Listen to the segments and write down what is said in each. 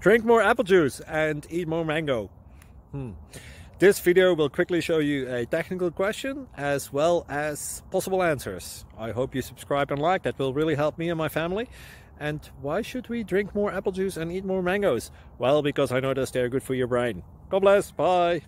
Drink more apple juice and eat more mango. This video will quickly show you a technical question as well as possible answers. I hope you subscribe and like, that will really help me and my family. And why should we drink more apple juice and eat more mangoes? Well, because I noticed they're good for your brain. God bless, bye!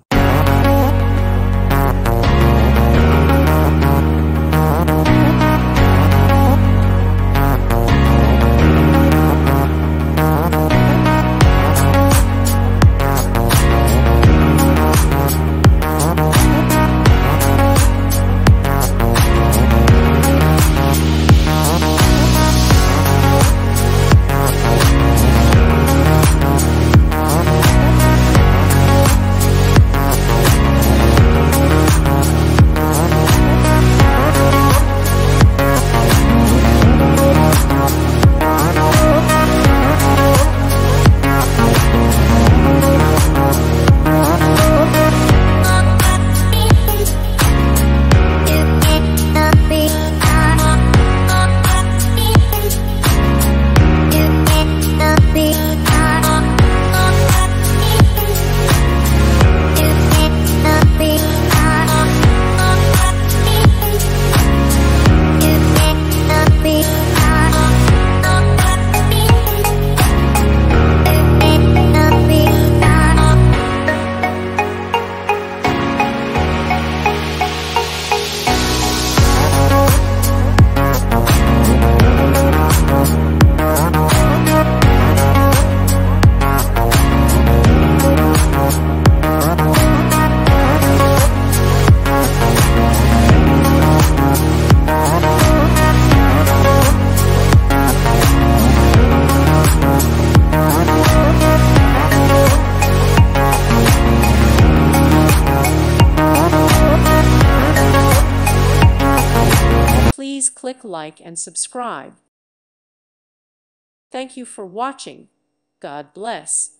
Please click like and subscribe. Thank you for watching. God bless.